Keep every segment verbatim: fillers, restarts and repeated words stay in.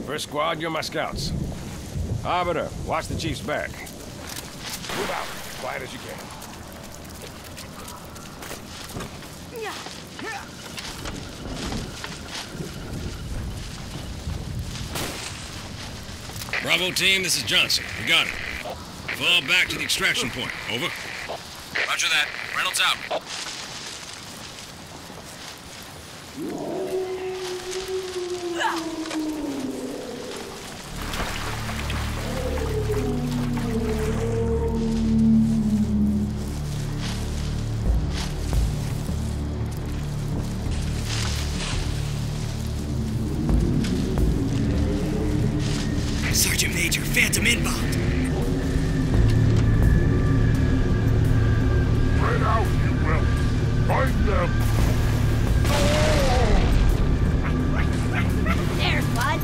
First squad, you're my scouts. Arbiter, watch the chief's back. Move out, quiet as you can. Bravo team, this is Johnson. We got it. Fall back to the extraction point. Over. Roger that. Reynolds out. Sergeant Major, Phantom inbound. Spread out, you will. Find them. There's one.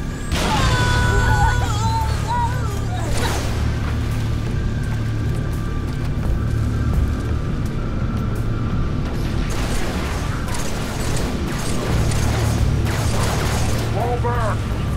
Fall back.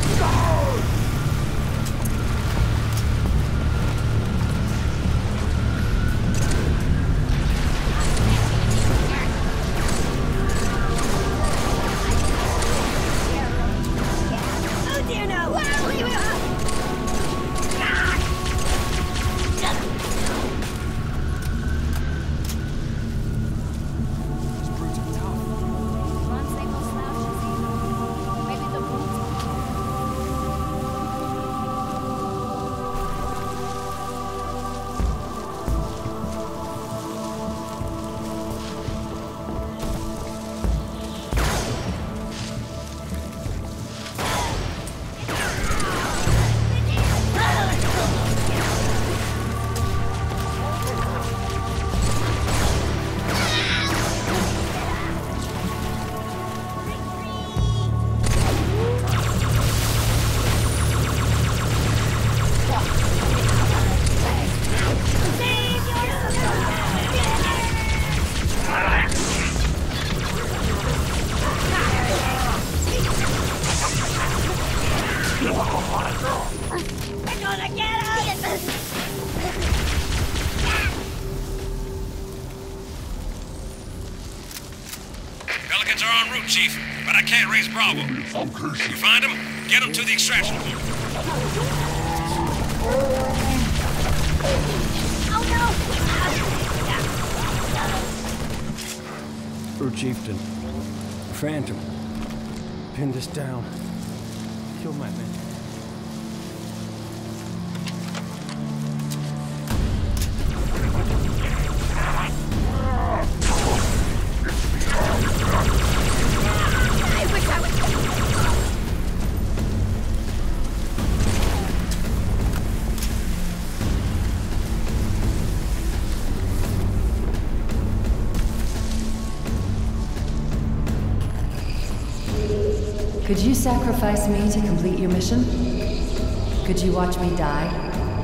Pelicans are en route, Chief, but I can't raise Bravo. You find them, get them to the extraction point. Brute Chieftain. Phantom. Pinned us down. Killed my men. Could you sacrifice me to complete your mission? Could you watch me die?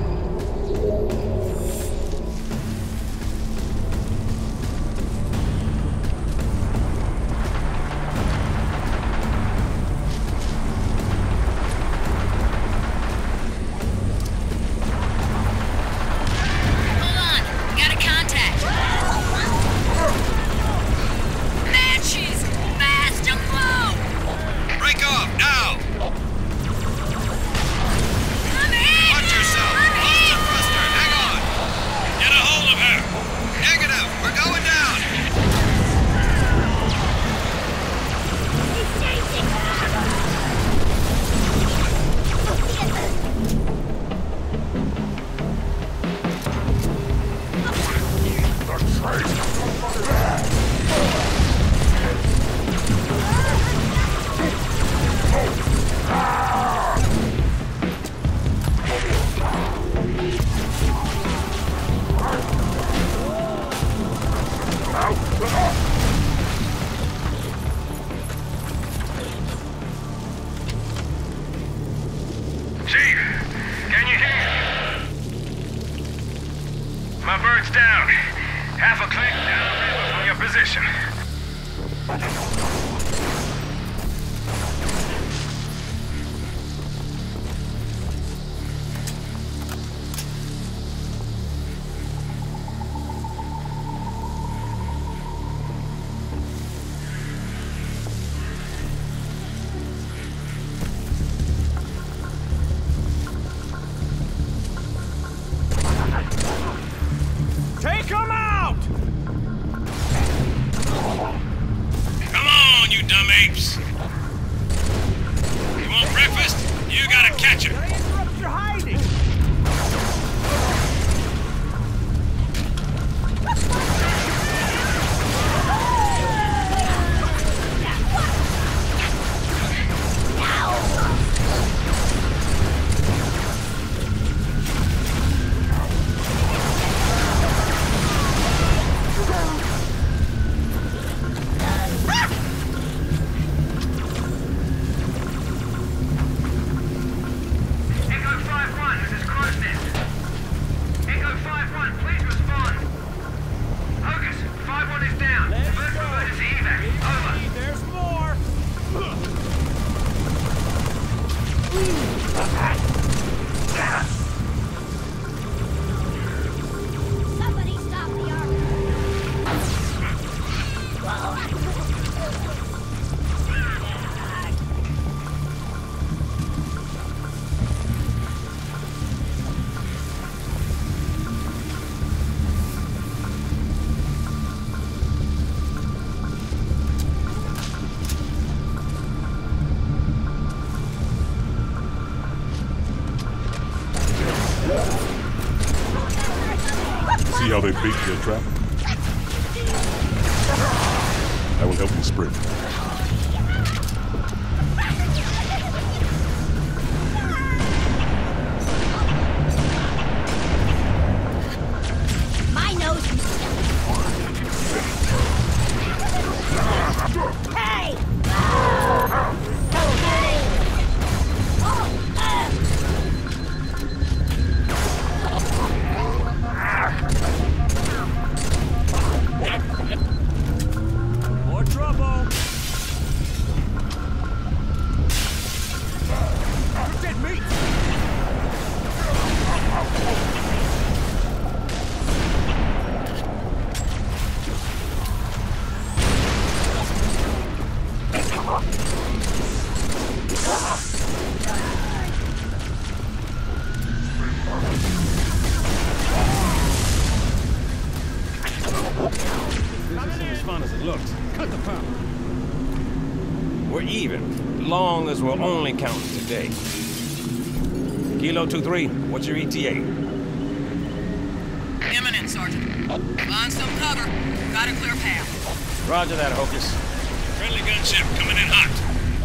Chief, can you hear me? My bird's down. Half a click downriver from your position. apes. You want breakfast? You gotta catch it. You're hiding! See how they bait their trap? I will help you sprint. My nose. Hey! More trouble! You're dead meat! This isn't as fun as it looks. Cut the power. We're even, long as we're only counting today. Kilo two three, what's your E T A? Imminent, Sergeant. Find some cover. Got a clear path. Roger that, Hocus. Friendly gunship coming in hot.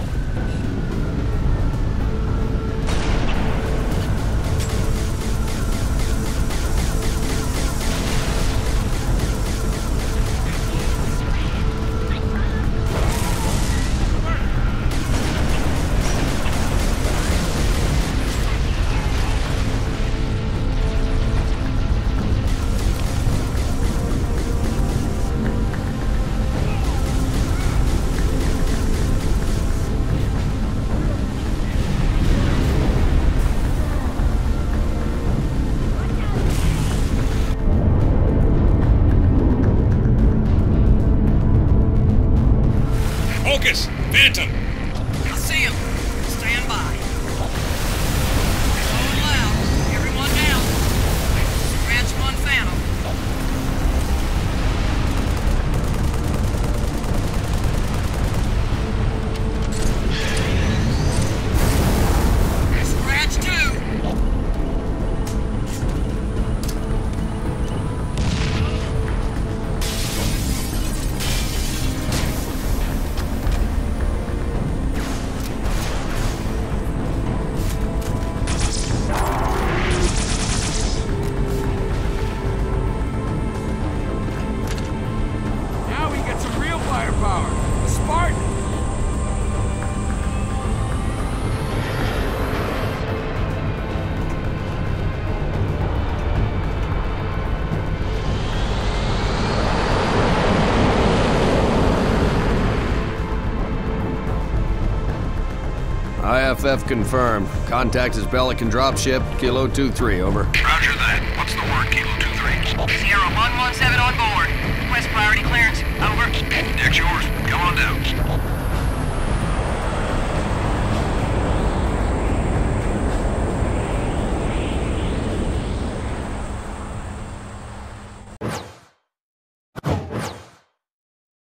Focus! Phantom! I see him. Stand by. Hold loud. Everyone down. Scratch one Phantom. Scratch two. Now we get some real firepower. A Spartan! I F F confirmed. Contact is Pelican dropship, Kilo two three, over. Roger that. What's the word, Kilo two three? Sierra one one seven on board. Request priority clearance. Over.